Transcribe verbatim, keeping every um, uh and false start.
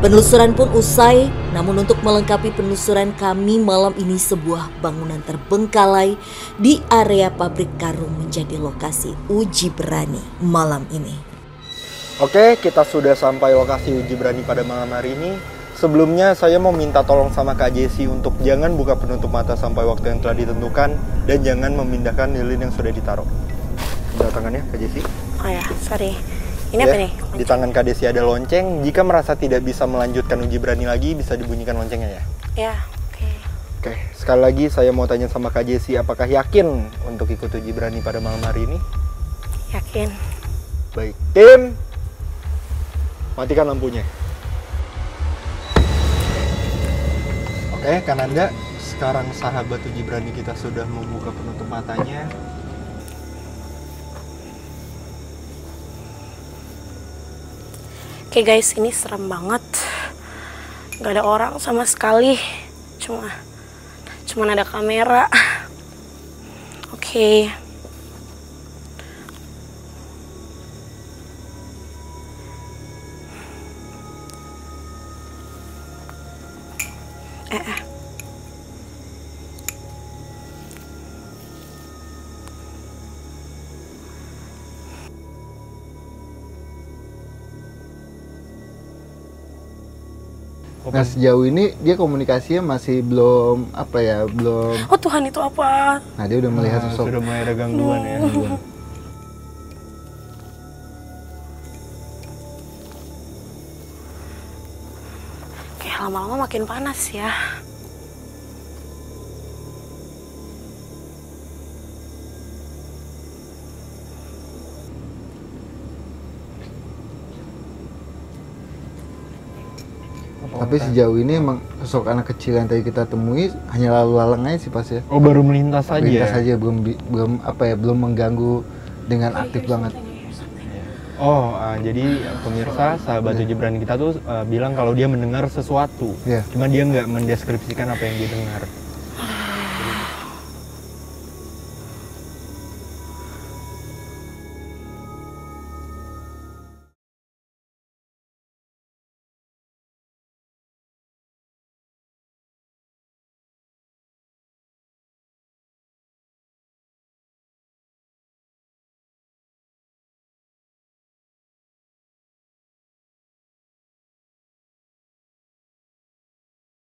Penelusuran pun usai, namun untuk melengkapi penelusuran kami malam ini sebuah bangunan terbengkalai di area pabrik karung menjadi lokasi uji berani malam ini. Oke, kita sudah sampai lokasi uji berani pada malam hari ini. Sebelumnya saya mau minta tolong sama Kak Jessi untuk jangan buka penutup mata sampai waktu yang telah ditentukan dan jangan memindahkan lilin yang sudah ditaruh. Udah tangannya Kak Jessi? Oh ya, sorry. Ini ya, apa nih? Di tangan Kak Jessi ada lonceng. Jika merasa tidak bisa melanjutkan uji berani lagi, bisa dibunyikan loncengnya ya? Ya, oke. Okay. Oke, sekali lagi saya mau tanya sama Kak Jessi, apakah yakin untuk ikut uji berani pada malam hari ini? Yakin. Baik, tim, matikan lampunya. Oke, Kananda, sekarang sahabat uji berani kita sudah membuka penutup matanya. Oke guys, ini serem banget. Gak ada orang sama sekali. Cuma, cuman ada kamera. Oke. Eh, eh. Nah sejauh ini dia komunikasinya masih belum apa ya belum. Oh Tuhan, itu apa? Nah dia udah melihat Nah, sosok. sudah mulai ada gangguan ya. Kayak lama-lama makin panas ya. Tapi sejauh ini emang sosok anak kecil yang tadi kita temui hanya lalu lalang aja sih pas ya. Oh baru melintas saja. Melintas saja belum belum apa ya belum mengganggu dengan aktif banget. Oh uh, jadi pemirsa sahabat uji berani kita tuh uh, bilang kalau dia mendengar sesuatu, Yeah. cuma dia nggak mendeskripsikan apa yang dia dengar.